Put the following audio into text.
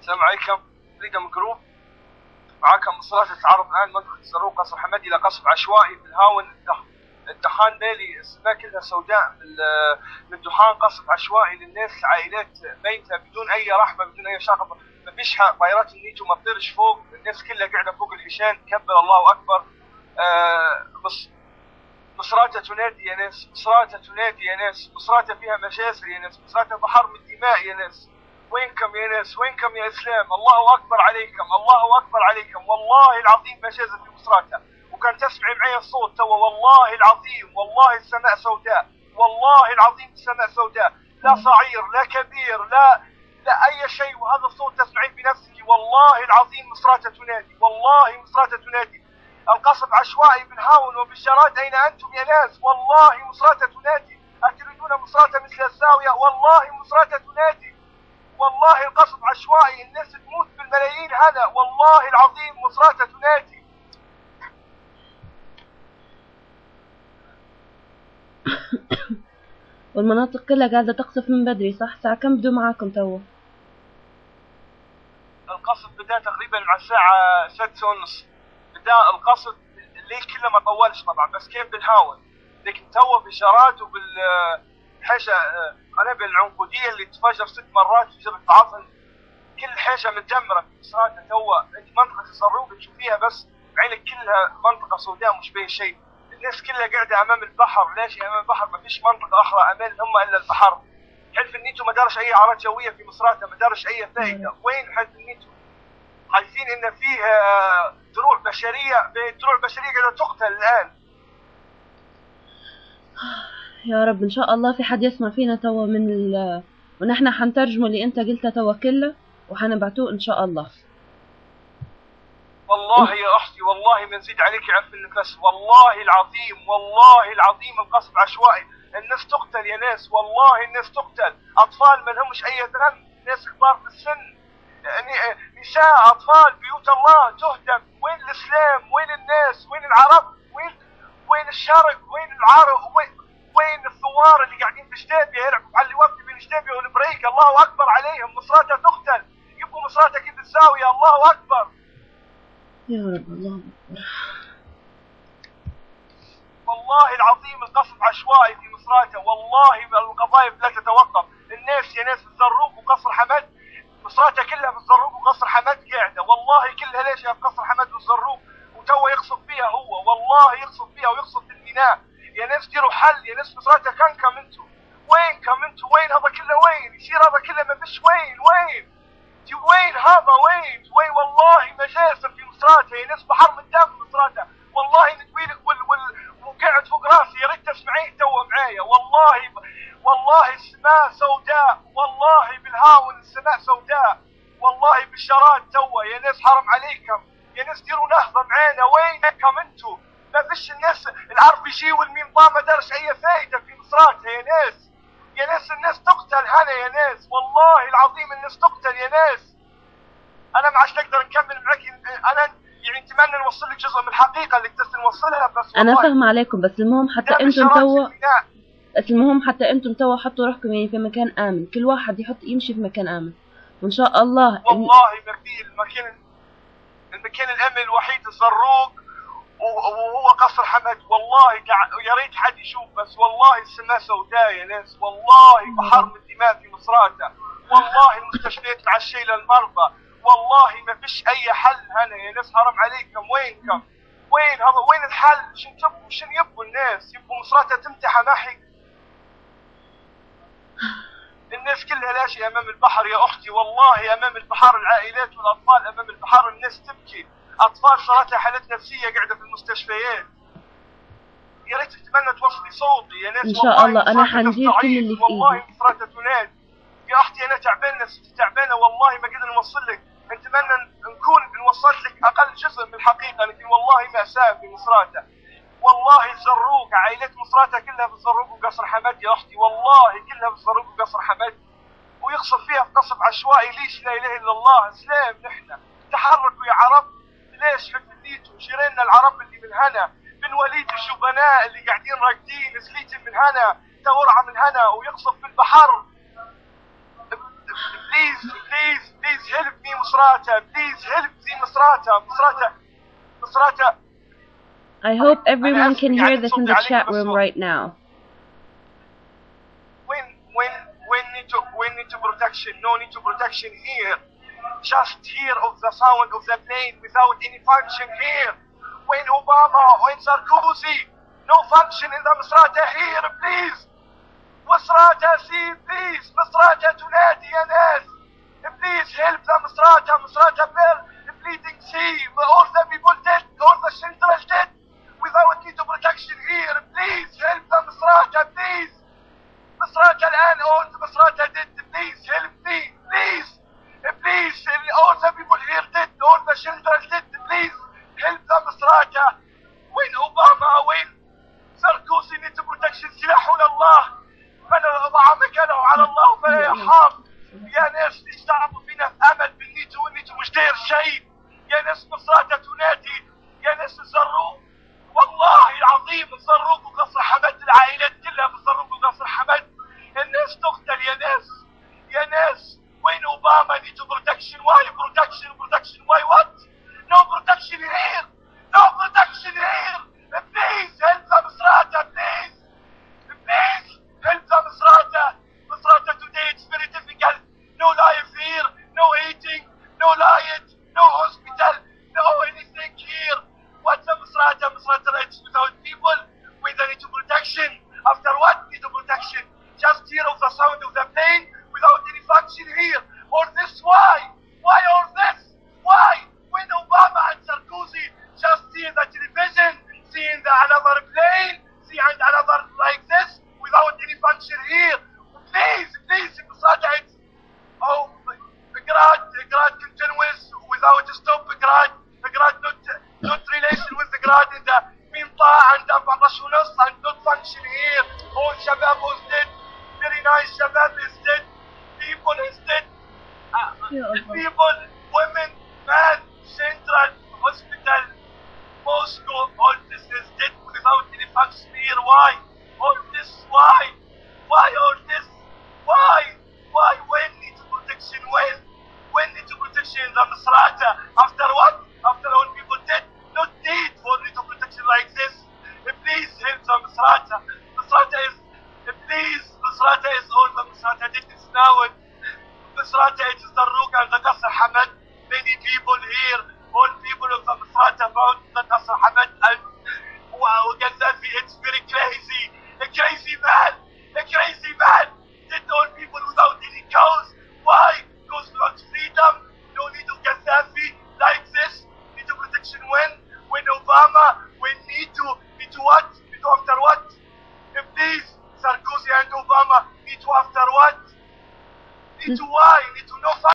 السلام عليكم. فريدم جروب معاكم مصرات التعرض الان منطقه الزروق قصر حمد الى قصف عشوائي بالهاون. الدخان ليلي، السماء كلها سوداء من الدخان. قصف عشوائي للناس، عائلات ميته بدون اي رحمه بدون اي شغف. ما فيش طائرات النيتو ما تطيرش فوق، الناس كلها قاعده فوق الحيشان. كبر الله اكبر. مصراتة تنادي يا ناس، مصراتة تنادي يا ناس، مصراتة فيها مجازر يا ناس، مصراتة بحر من الدماء يا ناس. وينكم يا ناس؟ وينكم يا اسلام؟ الله اكبر عليكم، الله اكبر عليكم. والله العظيم مجازر في مصراتة. وكان تسمعي معي الصوت توا، والله العظيم، والله السماء سوداء، والله العظيم السماء سوداء. لا صعير لا كبير لا اي شيء، وهذا الصوت تسمعين بنفسك. والله العظيم مصراتة تنادي، والله مصراتة تنادي. القصف عشوائي بالهاون وبالجراد. أين أنتم يا ناس؟ والله مصراتة تنادي. أتريدون مصراتة مثل الزاوية؟ والله مصراتة تنادي. والله القصف عشوائي، الناس تموت بالملايين هنا. والله العظيم مصراتة تنادي. والمناطق كلها قاعدة تقصف من بدري صح؟ الساعة كم بدوا معاكم توا؟ القصف بدأ تقريبا مع الساعة 6:30. بدأ القصف الليل كله ما طولش طبعا، بس كان بالهاون. لكن توا بالجراد وبالحاجة قنابل العنقودية اللي تفجر 6 مرات في جبل عظم. كل حاجة متدمرة في مصراتة توا. انت منطقة الزروق تشوفيها بس بعينك كلها منطقة سوداء مش باين شيء. الناس كلها قاعدة أمام البحر، لاجئة أمام البحر، ما فيش منطقة أخرى أمامهم إلا البحر. حلف النيتو ما دارش أي أعراض جوية في مصراتة، ما دارش أي فائدة. وين حلف النيتو؟ عايزين إن فيه دروع بشرية، دروع بشرية قاعدة تقتل الآن. يا رب إن شاء الله في حد يسمع فينا توا ونحن حنترجمه اللي أنت قلته توا كله وحنبعتوه إن شاء الله. والله يا أختي، والله ما نزيد عليك عف النفس. والله العظيم، والله العظيم القصف عشوائي. الناس تقتل يا ناس، والله الناس تقتل. أطفال ما لهمش أي ذنب، ناس كبار في السن، نساء، أطفال، بيوت الله تهدم. وين الإسلام؟ وين الناس؟ وين العرب؟ وين الشرق؟ وين العرب؟ وين الثوار اللي قاعدين في جدابية يلعبوا على الوقت بين جدابية والبريك؟ الله أكبر عليهم. مصراتة تقتل، يبقوا مصراتة كيف الزاوية. الله أكبر يا رب. الله أكبر. والله العظيم القصف عشوائي في مصراتة. والله القضايا لا تتوقف. الناس يا ناس الزروق وقصر حمد، مصراتة كلها في الزروق وقصر حمد قاعدة. والله كلها ليش في قصر حمد والزروق، وتوا يقصف فيها هو. والله يقصف فيها ويقصف في الميناء. يا ناس ديروا حل يا ناس. مصراتة كم انتوا؟ وينكم انتوا؟ وين هذا كله؟ وين يصير هذا كله؟ ما فيش. وين هذا؟ وين والله مجازر في مصراتة يا ناس. بحر من دم مصراتة. والله ندويلك وقعد فوق راسي. يا ريت تسمعيه توا معايا. والله السماء سوداء. والله بالهاون السماء سوداء. والله بالشراد توا يا ناس. حرام عليكم يا ناس، ديروا نهضة معانا. وينكم انتوا؟ ما فيش. الناس العرب يجي والمنظام ما دارش اي فايدة في مصراتة يا ناس. الناس تقتل هنا يا ناس. والله العظيم الناس تقتل يا ناس. انا ما عادش نقدر نكمل معك. انا يعني نتمنى نوصل لك جزء من الحقيقة اللي كنت نوصلها، بس أنا فاهم عليكم. بس المهم حتى أنتم توا حطوا روحكم يعني في مكان آمن. كل واحد يمشي في مكان آمن وإن شاء الله. والله ما في المكان الأمن الوحيد الزروق وهو قصر حمد. والله يا ريت حد يشوف بس. والله السماء سوداء يا ناس. والله بحر من الدماء في مصراتة. والله المستشفيات معشية للمرضى. والله ما فيش أي حل هنا يا ناس. حرام عليكم. وينكم؟ وين هذا؟ وين الحل؟ شن يبقوا الناس؟ يبقوا مصراتة تمتحى محي. الناس كلها لاجئة أمام البحر يا أختي. والله أمام البحر العائلات والأطفال أمام البحر. الناس تبكي. أطفال صارتها حالات نفسية قاعدة في المستشفيات. يا ريت تتمنى توصلي صوتي يا ناس. إن شاء الله أنا حندير كل اللي في إيدي. والله مصراتة تنادي يا أختي. أنا تعبانة، ستي تعبانة. والله ما قدر نوصل لك. نتمنى نكون نوصلت لك أقل جزء من الحقيقة، لكن والله مأساة في مصراتة. والله الزروق عائلات مصراتة كلها في الزروق وقصر حمد يا أختي. والله كلها في الزروق وقصر حمد. ويقصف فيها في قصف عشوائي. ليش؟ لا إله إلا الله. إسلام نحن. تحركوا يا عرب. ليش حكيتوا جيراننا العرب اللي من هنا، بن وليد الجبناء اللي قاعدين راقدين، زليتن من هنا، تورعة من هنا، ويقصف في البحر. بليز هيلب مي. Misrata, please help the Misrata. I hope everyone can hear this in the chat room right now. When need to protection, no need to protection here. Just hear of the sound of the plane without any function here. When Obama, when Sarkozy, no function in the Misrata here, please. Misrata, see, please. Misrata تنادي يا ناس. Please help the Misrata bell, bleeding sea, all the people dead, all the children dead, without need of protection here. Please help the Misrata, please. Misrata الآن, all the Misrata dead, please help me, please. Please, all the people here dead, all the children dead, please help the Misrata. When Obama, when Sarkozy need to protection, سلاحنا الله. من وضع مكانه على الله فلا يحاط. يا ناس ليش تعبوا فينا امل بالنيتو والنيتو مش داير شيء. يا ناس مصراتة تنادي، يا ناس الزروق، والله العظيم الزروق وقصر حمد، العائلات كلها في الزروق وقصر حمد. الناس تقتل يا ناس وين اوباما؟ نيتو بروتكشن، واي بروتكشن واي وات؟ نو بروتكشن هير، نو بروتكشن هير. بليز هيلب ذا مصراتة، بليز help the Misrata today, it's very difficult. No life here, no eating, no light, no hospital, no anything here. What's the Misrata? Misrata rights without people, with the need to protection. After what? Need to protection. Just hear of the sound of the plane without any function here. Or this, why? Why or this? Why? When Obama and Sarkozy just see the television, seeing another plane, see another like this, without any function here. Please, Misrata, it's Grad continuous without a stop. Grad not relation with the Grad in the Minta and the Barashunas and not function here. All Shabab was dead. Very nice Shabab is dead. People is dead. People, women, man, Central Hospital, Moscow, all this is dead without any function here. Why? All this, why all this? Why? When need to protection? When need to protection in the Misrata? After what? After all people dead? Not dead for need to protection like this. Please help the Misrata. Misrata is all the Misrata dead is now. Misrata it is the Ruk and the Qasr Hamad. Many people here, all people of the Misrata found the Qasr Hamad and Gaddafi. It's very crazy. A crazy man did all people without any cause. Why? Because we want freedom, no need of Gaddafi like this. Need to protection when Obama, when need to what? Need to after what? Please, Sarkozy and Obama need to after what? Need to why? Need to know